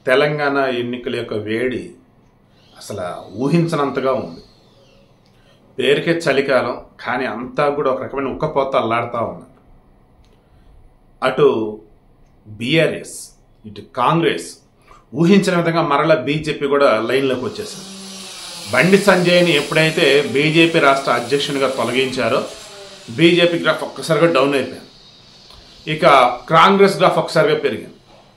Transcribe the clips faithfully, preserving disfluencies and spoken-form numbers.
తెలంగాణ ఎన్నికల యొక్క వేడి అసలు ఊహించనంతగా ఉంది. పేరుకే చలికాలం, కానీ అంతా కూడా ఒక రకమైన ఉక్కపోత అల్లాడుతూ ఉన్నారు. అటు బీఆర్ఎస్, ఇటు కాంగ్రెస్ ఊహించిన విధంగా మరలా బీజేపీ కూడా లైన్లోకి వచ్చేసింది. బండి సంజయ్ని ఎప్పుడైతే బీజేపీ రాష్ట్ర అధ్యక్షునిగా తొలగించారో బీజేపీ గ్రాఫ్ ఒక్కసారిగా డౌన్ అయిపోయింది. ఇక కాంగ్రెస్ గ్రాఫ్ ఒక్కసారిగా పెరిగింది.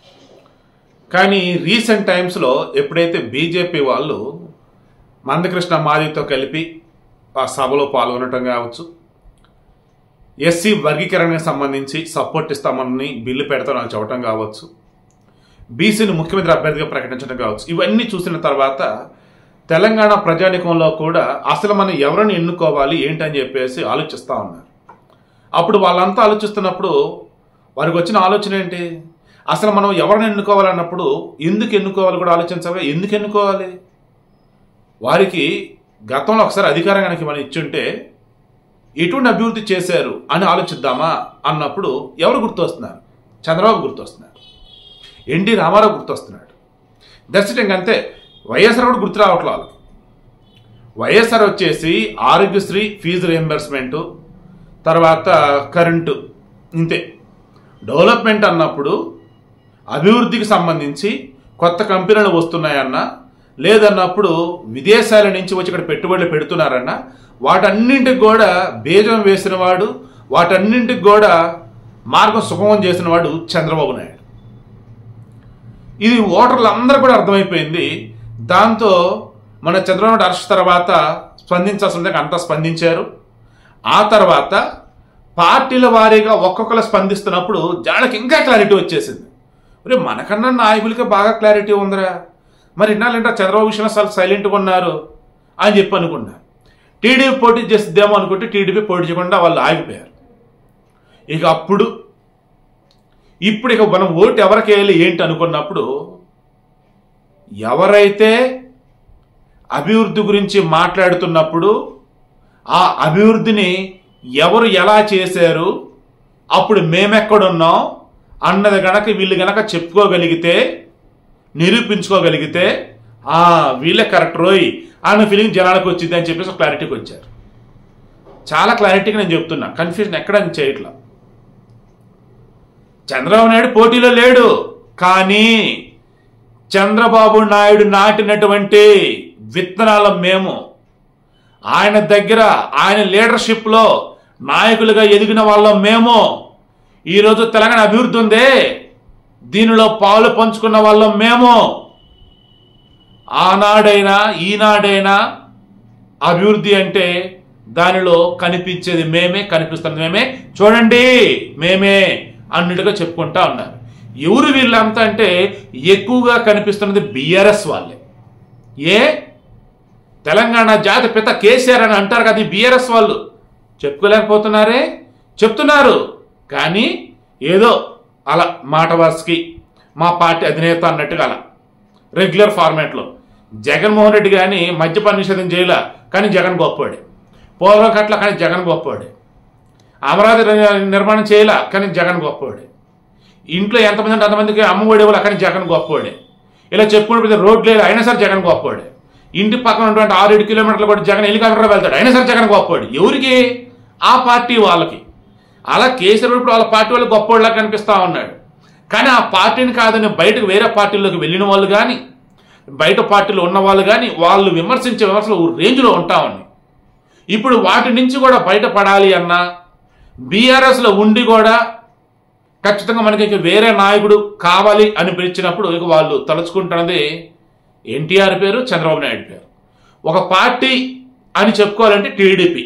కానీ రీసెంట్ టైమ్స్లో ఎప్పుడైతే బీజేపీ వాళ్ళు మందకృష్ణ మాదితో కలిపి ఆ సభలో పాల్గొనటం కావచ్చు, ఎస్సీ వర్గీకరణకు సంబంధించి సపోర్ట్ ఇస్తామని బిల్లు పెడతామని చెప్పడం కావచ్చు, బీసీని ముఖ్యమంత్రి అభ్యర్థిగా ప్రకటించడం కావచ్చు, ఇవన్నీ చూసిన తర్వాత తెలంగాణ ప్రజానికంలో కూడా అసలు మనం ఎవరిని ఎన్నుకోవాలి ఏంటని చెప్పేసి ఆలోచిస్తూ ఉన్నారు. అప్పుడు వాళ్ళంతా ఆలోచిస్తున్నప్పుడు వారికి వచ్చిన ఆలోచన ఏంటి, అసలు మనం ఎవరిని ఎన్నుకోవాలన్నప్పుడు ఎందుకు ఎన్నుకోవాలి కూడా ఆలోచించాలి. ఎందుకు ఎన్నుకోవాలి? వారికి గతంలో ఒకసారి అధికారం కనుక మనం ఇచ్చుంటే ఎటువంటి అభివృద్ధి చేశారు అని ఆలోచిద్దామా అన్నప్పుడు ఎవరు గుర్తొస్తున్నారు? చంద్రబాబు గుర్తొస్తున్నారు, ఎన్టీ రామారావు గుర్తొస్తున్నాడు. దర్శనం అంతే. వైఎస్ఆర్ కూడా గుర్తు రావట్లేదు వాళ్ళకి. వైఎస్ఆర్ వచ్చేసి ఆరోగ్యశ్రీ ఫీజు రియంబర్స్మెంటు, తర్వాత కరెంటు, ఇంతే. డెవలప్మెంట్ అన్నప్పుడు అభివృద్ధికి సంబంధించి కొత్త కంపెనీలు వస్తున్నాయన్నా, లేదన్నప్పుడు విదేశాల నుంచి వచ్చి ఇక్కడ పెట్టుబడులు పెడుతున్నారన్నా, వాటన్నింటికి కూడా బీజం వేసిన వాడు, వాటన్నింటికి కూడా మార్గం సుగమం చేసిన వాడు చంద్రబాబు నాయుడు. ఇది ఓటర్లు అందరూ కూడా అర్థమైపోయింది. దాంతో మన చంద్రబాబు నాయుడు అరెస్ట్ తర్వాత స్పందించాల్సిన అంతా స్పందించారు. ఆ తర్వాత పార్టీల వారీగా ఒక్కొక్కరు స్పందిస్తున్నప్పుడు జనాలకు ఇంకా క్లారిటీ వచ్చేసింది. మరి మనకన్నా నాయకులకి బాగా క్లారిటీ ఉందిరా, మరి ఇన్నాళ్ళంటే చంద్రబాబు విషయంలో అసలు సైలెంట్గా ఉన్నారు అని చెప్పి అనుకున్నారు. టీడీపీ పోటీ చేస్తుందేమో అనుకుంటే టీడీపీ పోటీ చేయకుండా వాళ్ళు ఆగిపోయారు. ఇక అప్పుడు ఇప్పుడు ఇక మనం ఓటు ఎవరికి వేయాలి ఏంటి అనుకున్నప్పుడు, ఎవరైతే అభివృద్ధి గురించి మాట్లాడుతున్నప్పుడు ఆ అభివృద్ధిని ఎవరు ఎలా చేశారు, అప్పుడు మేమెక్కడున్నాం అన్నది గనక వీళ్ళు గనక చెప్పుకోగలిగితే, నిరూపించుకోగలిగితే ఆ వీళ్ళే కరెక్ట్ రోయ్ అన్న ఫీలింగ్ జనాలకు వచ్చింది అని చెప్పేసి క్లారిటీకి వచ్చారు. చాలా క్లారిటీగా నేను చెప్తున్నా, కన్ఫ్యూజన్ ఎక్కడ చేయట్లా. చంద్రబాబు నాయుడు పోటీలో లేడు, కానీ చంద్రబాబు నాయుడు నాటినటువంటి విత్తనాల మేము, ఆయన దగ్గర ఆయన లీడర్షిప్లో నాయకులుగా ఎదిగిన వాళ్ళం మేము. ఈరోజు తెలంగాణ అభివృద్ధి ఉందే, దీనిలో పాలు పంచుకున్న వాళ్ళం మేము. ఆనాడైనా ఈనాడైనా అభివృద్ధి అంటే దానిలో కనిపించేది మేమే, కనిపిస్తుంది మేమే, చూడండి మేమే అన్నట్టుగా చెప్పుకుంటా ఉన్నారు. ఎవరు వీళ్ళంతా అంటే ఎక్కువగా కనిపిస్తున్నది బీఆర్ఎస్ వాళ్ళే. ఏ తెలంగాణ జాతి పిత కేసీఆర్ అని అంటారు కదా, బీఆర్ఎస్ వాళ్ళు చెప్పుకోలేకపోతున్నారే, చెప్తున్నారు. కానీ ఏదో అలా మాట వరుసకి మా పార్టీ అధినేత అన్నట్టుగా అలా రెగ్యులర్ ఫార్మాట్లో. జగన్మోహన్ రెడ్డి కానీ మద్యపాన నిషేధం చేయలే, కానీ జగన్ గొప్పవాడే. పోలవరం కట్ల, కానీ జగన్ గొప్పవాడే. అమరావతి నిర్మాణం చేయలే, కానీ జగన్ గొప్పవాడే. ఇంట్లో ఎంతమంది అంటే అంతమందికి అమ్మఒడి ఇవ్వాలి, కానీ జగన్ గొప్పవాడే. ఇలా చెప్పుకుంటే రోడ్లు లేదు, అయినా సరే జగన్ గొప్పవాడే. ఇంటి పక్కన ఉన్నటువంటి ఆరు ఏడు కిలోమీటర్లు కూడా జగన్ హెలికాప్టర్ వెళ్తాడు, అయినా సరే జగన్ గొప్పవాడు. ఎవరికి? ఆ పార్టీ వాళ్ళకి. అలా కేసీఆర్ ఇప్పుడు వాళ్ళ పార్టీ వాళ్ళు గొప్పవాళ్ళ కనిపిస్తూ ఉన్నాడు. కానీ ఆ పార్టీని కాదని బయటకు వేరే పార్టీల్లోకి వెళ్ళిన వాళ్ళు కానీ, బయట పార్టీలో ఉన్న వాళ్ళు కానీ, వాళ్ళు విమర్శించే విమర్శలు రేంజ్లో ఉంటా ఉన్నాయి. ఇప్పుడు వాటి నుంచి కూడా బయటపడాలి అన్నా, బీఆర్ఎస్లో ఉండి కూడా ఖచ్చితంగా మనకి వేరే నాయకుడు కావాలి అని పిలిచినప్పుడు ఇక వాళ్ళు తలుచుకుంటున్నది ఎన్టీఆర్ పేరు, చంద్రబాబు నాయుడు పేరు. ఒక పార్టీ అని చెప్పుకోవాలంటే టీడీపీ.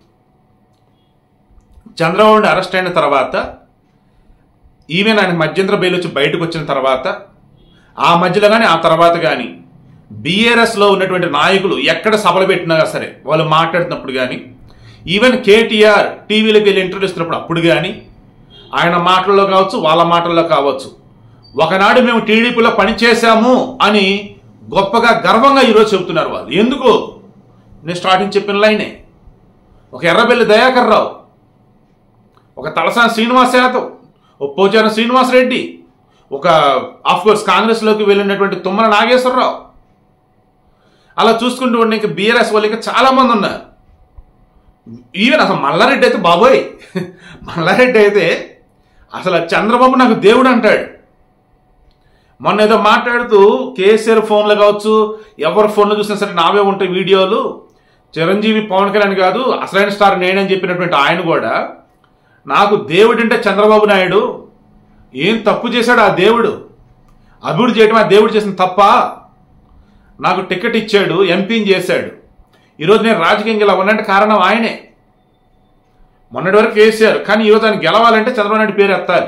చంద్రబాబు అరెస్ట్ అయిన తర్వాత, ఈవెన్ ఆయన మధ్యంతర బెయిల్ వచ్చి బయటకు వచ్చిన తర్వాత, ఆ మధ్యలో కానీ ఆ తర్వాత కానీ బీఆర్ఎస్లో ఉన్నటువంటి నాయకులు ఎక్కడ సభలు పెట్టినా సరే వాళ్ళు మాట్లాడుతున్నప్పుడు కానీ, ఈవెన్ కేటీఆర్ టీవీలోకి వెళ్ళి ఇంటర్వ్యూ ఇస్తున్నప్పుడు అప్పుడు కానీ, ఆయన మాటల్లో కావచ్చు వాళ్ళ మాటల్లో కావచ్చు, ఒకనాడు మేము టీడీపీలో పనిచేశాము అని గొప్పగా గర్వంగా ఈరోజు చెబుతున్నారు వాళ్ళు. ఎందుకు? నేను స్టార్టింగ్ చెప్పిన లైనే. ఒక ఎర్రబెల్లి దయాకర్ రావు, ఒక తలసాని శ్రీనివాస్ యాదవ్, ఓ పోచారం శ్రీనివాసరెడ్డి, ఒక ఆఫ్కోర్స్ కాంగ్రెస్లోకి వెళ్ళినటువంటి తుమ్మల నాగేశ్వరరావు. అలా చూసుకుంటూ ఉండే ఇంకా బీఆర్ఎస్ వాళ్ళు ఇంకా చాలామంది ఉన్నారు. ఈవెన్ అసలు మల్లారెడ్డి అయితే బాబోయ్, మల్లారెడ్డి అయితే అసలు చంద్రబాబు నాకు దేవుడు అంటాడు. మొన్న ఏదో మాట్లాడుతూ కేసీఆర్ ఫోన్లు కావచ్చు, ఎవరి ఫోన్లు చూసినా సరే నావే ఉంటాయి వీడియోలు, చిరంజీవి పవన్ కళ్యాణ్ కాదు అసలైన స్టార్ నేనని చెప్పినటువంటి ఆయన కూడా నాకు దేవుడు అంటే చంద్రబాబు నాయుడు, ఏం తప్పు చేశాడు ఆ దేవుడు, అభివృద్ధి చేయడం ఆ దేవుడు చేసిన తప్ప, నాకు టికెట్ ఇచ్చాడు, ఎంపీని చేశాడు, ఈరోజు నేను రాజకీయంగా ఇలా ఉన్నట్టు కారణం ఆయనే. మొన్నటి వరకు కేసీఆర్, కానీ ఈరోజు ఆయన గెలవాలంటే చంద్రబాబు నాయుడు పేరు ఎత్తాలి.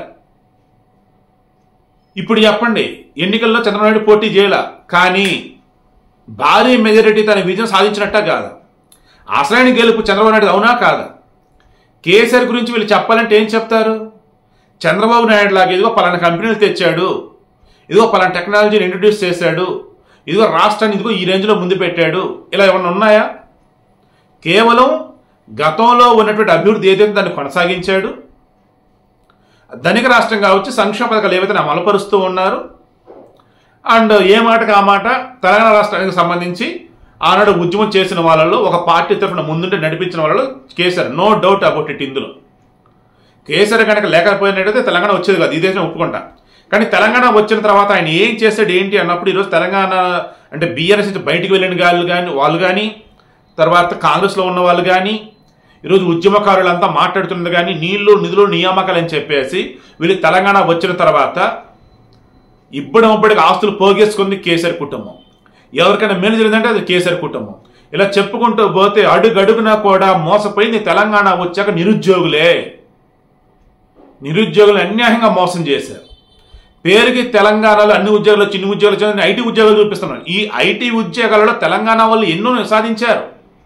ఇప్పుడు చెప్పండి, ఎన్నికల్లో చంద్రబాబు నాయుడు పోటీ చేయాల, కానీ భారీ మెజారిటీ తన విజయం సాధించినట్ట కాదా? అసలైన గెలుపు చంద్రబాబు నాయుడు అవునా కాదా? కేసీఆర్ గురించి వీళ్ళు చెప్పాలంటే ఏం చెప్తారు? చంద్రబాబు నాయుడు లాగా ఇదిగో పలానా కంపెనీలు తెచ్చాడు, ఇదిగో పలానా టెక్నాలజీని ఇంట్రడ్యూస్ చేశాడు, ఇదిగో రాష్ట్రాన్ని ఇదిగో ఈ రేంజ్లో ముందు పెట్టాడు, ఇలా ఏమన్నా ఉన్నాయా? కేవలం గతంలో ఉన్నటువంటి అభివృద్ధి ఏదైతే దాన్ని కొనసాగించాడు, ధనిక రాష్ట్రం కావచ్చు, సంక్షేమ పథకాలు ఏవైతే అమలుపరుస్తూ ఉన్నారు, అండ్ ఏ మాటకు ఆ మాట తెలంగాణ రాష్ట్రానికి సంబంధించి ఆనాడు ఉద్యమం చేసిన వాళ్ళలో ఒక పార్టీ తరఫున ముందుంటే నడిపించిన వాళ్ళలో KCR, no doubt about it. ఇందులో కేసీఆర్ కనుక లేకపోయినట్టయితే తెలంగాణ వచ్చేది కాదు, ఇదే ఒప్పుకుంటా. కానీ తెలంగాణ వచ్చిన తర్వాత ఆయన ఏం చేశాడు ఏంటి అన్నప్పుడు ఈరోజు తెలంగాణ అంటే బీఆర్ఎస్ నుంచి బయటికి వెళ్ళిన వాళ్ళు కానీ వాళ్ళు కానీ తర్వాత కాంగ్రెస్లో ఉన్న వాళ్ళు కానీ ఈరోజు ఉద్యమకారులంతా మాట్లాడుతున్నది కానీ నీళ్లు నిధులు నియామకాలు అని చెప్పేసి వీళ్ళు తెలంగాణ వచ్చిన తర్వాత ఇబ్బడి ముబ్బడికి ఆస్తులు పోగేసుకుంది కేసీఆర్ కుటుంబం. ఎవరికైనా మేలు జరిగిందంటే అది కేసీఆర్ కుటుంబం. ఇలా చెప్పుకుంటూ పోతే అడుగడుగునా కూడా మోసపోయింది తెలంగాణ వచ్చాక నిరుద్యోగులే. నిరుద్యోగులు అన్యాయంగా మోసం చేశారు. పేరుకి తెలంగాణలో అన్ని ఉద్యోగాలు చిన్న ఉద్యోగాలు వచ్చి ఐటీ ఉద్యోగాలు చూపిస్తున్నారు. ఈ ఐటీ ఉద్యోగాలలో తెలంగాణ వాళ్ళు ఎన్నో సాధించారు.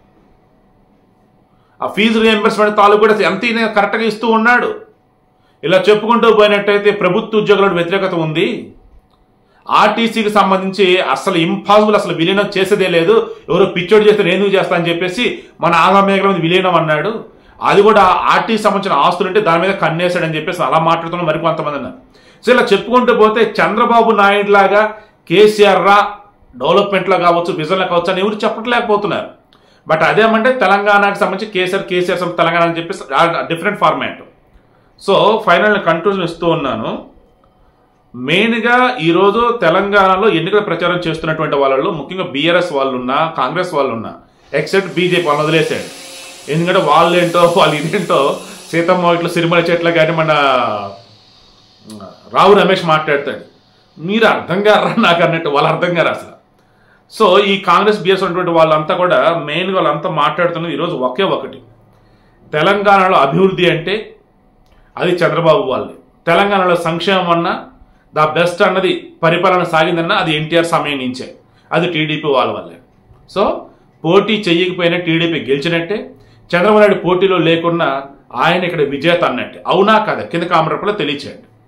ఆ ఫీజు రియంబర్స్మెంట్ తాలూకు కూడా ఎంత కరెక్ట్గా ఇస్తూ ఉన్నాడు. ఇలా చెప్పుకుంటూ పోయినట్టయితే ప్రభుత్వ ఉద్యోగుల వ్యతిరేకత ఉంది. ఆర్టీసీకి సంబంధించి అసలు ఇంపాసిబుల్, అసలు విలీనం చేసేదే లేదు, ఎవరో పిచ్చోడు చేస్తే నేను చేస్తా అని చెప్పేసి మన ఆగమేఘల మీద విలీనం అన్నాడు. అది కూడా ఆర్టీసీ సంబంధించిన ఆస్తులు ఉంటే దాని మీద కన్నేశాడని చెప్పేసి అలా మాట్లాడుతున్న మరి కొంతమంది అన్నారు. సో ఇలా చెప్పుకుంటూ పోతే చంద్రబాబు నాయుడు లాగా కేసీఆర్ రా డెవలప్మెంట్లో కావచ్చు, విజన్లో కావచ్చు అని ఎవరు చెప్పట్లేకపోతున్నారు. బట్ అదేమంటే తెలంగాణకు సంబంధించి కేసీఆర్ కేసీఆర్ తెలంగాణ అని చెప్పేసి different format. So final conclusion ఇస్తూ ఉన్నాను. మెయిన్గా ఈరోజు తెలంగాణలో ఎన్నికల ప్రచారం చేస్తున్నటువంటి వాళ్ళలో ముఖ్యంగా బీఆర్ఎస్ వాళ్ళు ఉన్నా, కాంగ్రెస్ వాళ్ళు ఉన్నా, ఎక్సెప్ట్ బీజేపీ వాళ్ళని వదిలేసాడు. ఎందుకంటే వాళ్ళు ఏంటో వాళ్ళు ఇదేంటో సీతమ్మ ఇట్లా సిరిమల చెట్ల కానీ మన రావు రమేష్ మాట్లాడతాడు, మీరు అర్థం కారా నాకు అన్నట్టు, వాళ్ళు అర్థం కారు అసలు. సో ఈ కాంగ్రెస్ బీఎస్ ఉన్నటువంటి వాళ్ళంతా కూడా మెయిన్గా వాళ్ళంతా మాట్లాడుతున్నది ఈరోజు ఒకే ఒకటి, తెలంగాణలో అభివృద్ధి అంటే అది చంద్రబాబు వాళ్ళే, తెలంగాణలో సంక్షేమం అన్నా ద బెస్ట్ అన్నది పరిపాలన సాగిందన్నా అది ఎన్టీఆర్ సమయం నుంచే, అది టీడీపీ వాళ్ళ వల్లే. సో పోటీ చెయ్యకపోయినా టీడీపీ గెలిచినట్టే, చంద్రబాబు నాయుడు పోటీలో లేకున్నా ఆయన ఇక్కడ విజేత అన్నట్టే. అవునా కదా? కింద కామెంట్ రూపంలో తెలియచేయండి.